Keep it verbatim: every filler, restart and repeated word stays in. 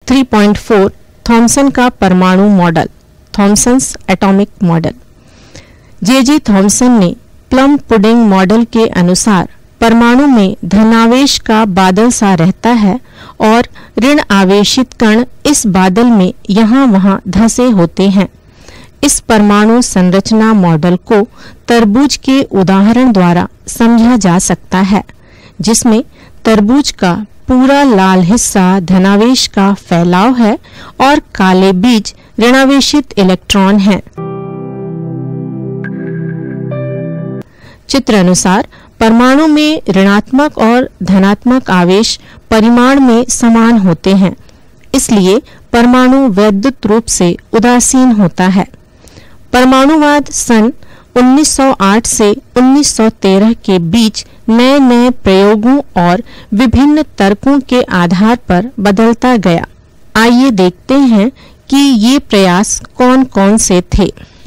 Three point four Thomson का परमाणु model, Thomson's atomic model. J J Thomson ने plum pudding model के अनुसार परमाणु में धनावेश का बादल सा रहता है और ऋण आवेशित कण इस बादल में यहाँ वहाँ धंसे होते हैं। इस परमाणु संरचना मॉडल को तरबूज के उदाहरण द्वारा समझा जा सकता है, जिसमें तरबूज का पूरा लाल हिस्सा धनावेश का फैलाव है और काले बीज ऋणावेशित इलेक्ट्रॉन हैं। चित्र अनुसार परमाणु में ऋणात्मक और धनात्मक आवेश परिमाण में समान होते हैं, इसलिए परमाणु वैद्युत रूप से उदासीन होता है। परमाणुवाद सन उन्नीस सौ आठ से उन्नीस सौ तेरह के बीच नए नए प्रयोगों और विभिन्न तर्कों के आधार पर बदलता गया। आइए देखते हैं कि ये प्रयास कौन कौन से थे।